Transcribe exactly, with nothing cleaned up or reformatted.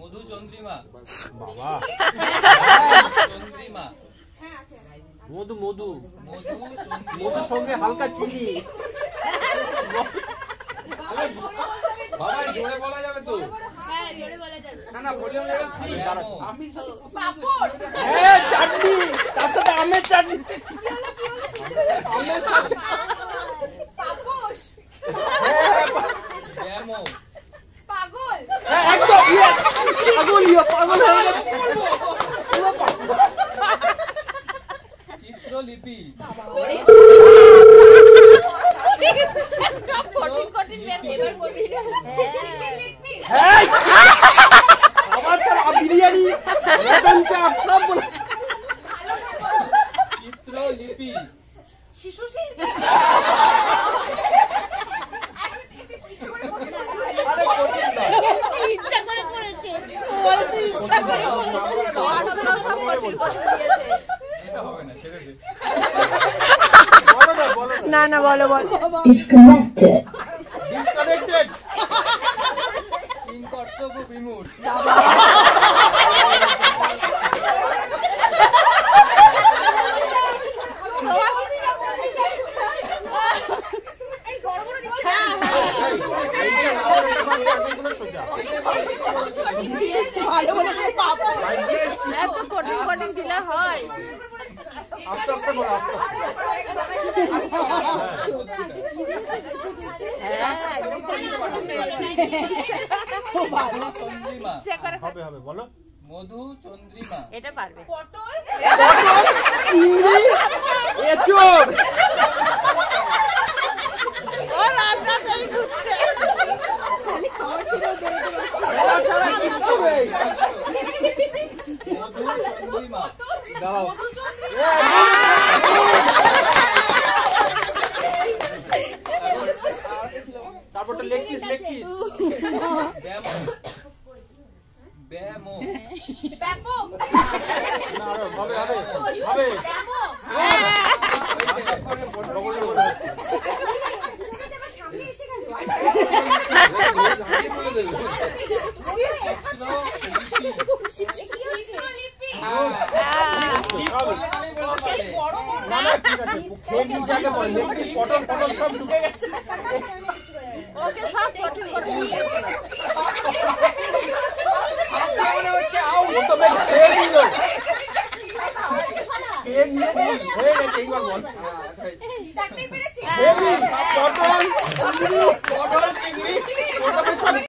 মধু চন্দ্রিমা বাবা চন্দ্রিমা মধু মধু মধু মধুর সঙ্গে হালকা চিনি বাবা জোরে বলা যাবে তো হ্যাঁ জোরে বলা যাবে না না ভলিউম লেভেল থ্রি আমি পাপড় হ্যাঁ চাটনি তার সাথে আমের চাটনি আমের সাথে পাপোশ ব্যামো পাগল হ্যাঁ একদম ইয়ে পাগল ইয়ে পাগল হয়ে গেছে চিত্রলিপি কঠিন কঠিন এবার কঠিন হ্যাঁ আমার ছাড়া বিরিয়ানি মটন চাপ সব বলে চিত্রলিপি শিশু শিল্পী আরে কঠিন না ইচ্ছা করে করেছে বলে তুই ইচ্ছা করে সব কঠিন কঠিন দিয়েছে এটা হবে না ছেড়ে দে বলো না বলো না না বলো বলো Disconnected. ডিসকানেক্টেড তিন কর্তব্য বিমূঢ় এই বড় বড় দিচ্ছে ভালো বলেছে পাপা এত কঠিন কঠিন দিলে হয় আস্তে আস্তে বলো আস্তে চন্দ্রিমা হবে হবে বলো মধু চন্দ্রিমা এটা পারবে পটল চিংড়ি এচোর ও রান্না তাই ঘুরছে খালি খাওয়ার ছিল বেরোতে পারছে এরা ছাড়া কিচ্ছু নেই মধু চন্দ্রিমা দাও তারপরটা লেগ পিস লেগ পিস ব্যামো ব্যামো ব্যাপক না হবে হবে হবে ব্যাপক সামনে এসে গেল চিত্রলিপি বড় বড় না না ঠিক আছে খেয়ে নিচে আগে বল লেগ পিস পটল পটল সব ঢুকে গেছে ওকে সব কঠিন কঠিন মনে হচ্ছে আউ ও তো বেশ খেয়ে নিল খেয়ে নিয়েছি হয়ে গেছে এইবার বল চারটেই পেরেছি হেভি পটল চিংড়ি